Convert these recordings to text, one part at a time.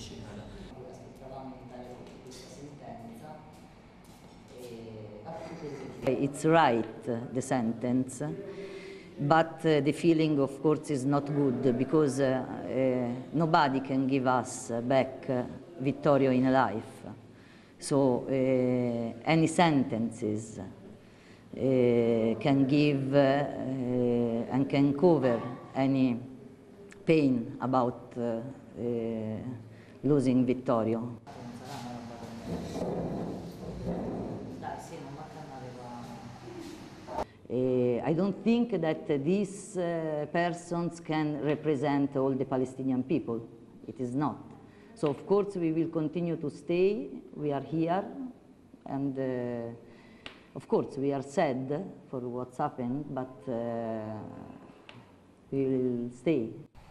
vicina. Aspettavamo in Italia questa sentenza. It's right, the sentence, but the feeling, of course, is not good because nobody can give us back Vittorio in life. So any sentences can give and can cover any pain about losing Vittorio. I don't think that these persons can represent all the Palestinian people. It is not. So of course we will continue to stay. We are here, and of course we are sad for what's happened, but we will stay.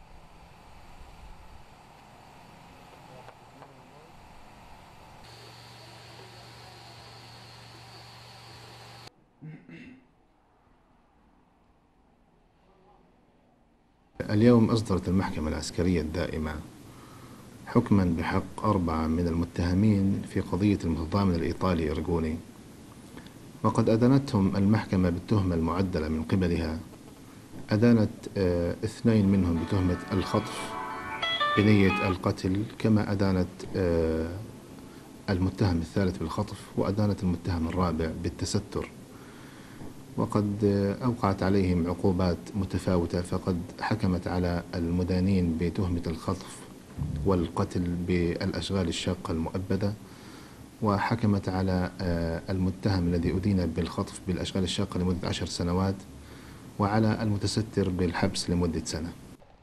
اليوم أصدرت المحكمة العسكرية الدائمة حكما بحق 4 من المتهمين في قضية المتضامن الإيطالي أريغوني، وقد أدانتهم المحكمة بالتهمة المعدلة من قبلها. أدانت 2 منهم بتهمة الخطف بنية القتل، كما أدانت المتهم الثالث بالخطف، وأدانت المتهم الرابع بالتستر، وقد أوقعت عليهم عقوبات متفاوتة. فقد حكمت على المدانين بتهمة الخطف والقتل بالأشغال الشاقة المؤبدة، وحكمت على المتهم الذي أدين بالخطف بالأشغال الشاقة لمدة 10 سنوات، وعلى المتستر بالحبس لمدة سنة.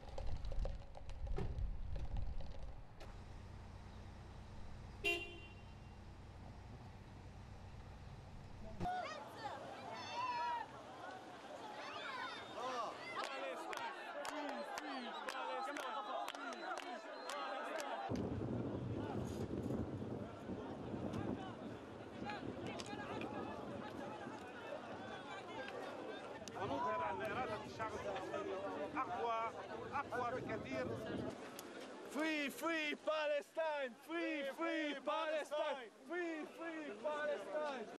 ونظهر أن إرادة الشعب الفلسطيني أقوى بكثير. Free, free Palestine! Free, free Palestine! Free, free Palestine!